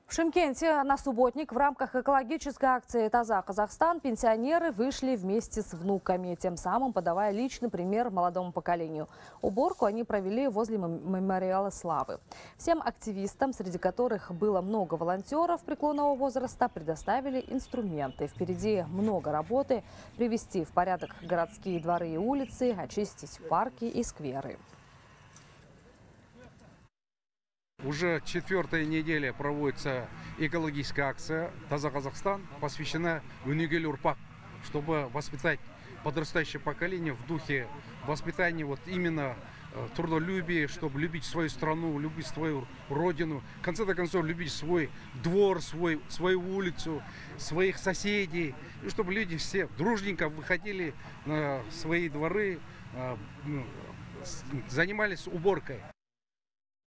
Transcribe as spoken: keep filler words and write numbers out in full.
В Шымкенте на субботник в рамках экологической акции «Таза Казахстан» пенсионеры вышли вместе с внуками, тем самым подавая личный пример молодому поколению. Уборку они провели возле мемориала славы. Всем активистам, среди которых было много волонтеров преклонного возраста, предоставили инструменты. Впереди много работы: привести в порядок городские дворы и улицы, очистить парки и скверы. Уже четвертая неделя проводится экологическая акция «Таза Казахстан», посвящена Өнегелі ұрпақ, чтобы воспитать подрастающее поколение в духе воспитания вот именно трудолюбия, чтобы любить свою страну, любить свою родину, в конце концов любить свой двор, свой, свою улицу, своих соседей, и чтобы люди все дружненько выходили на свои дворы, занимались уборкой.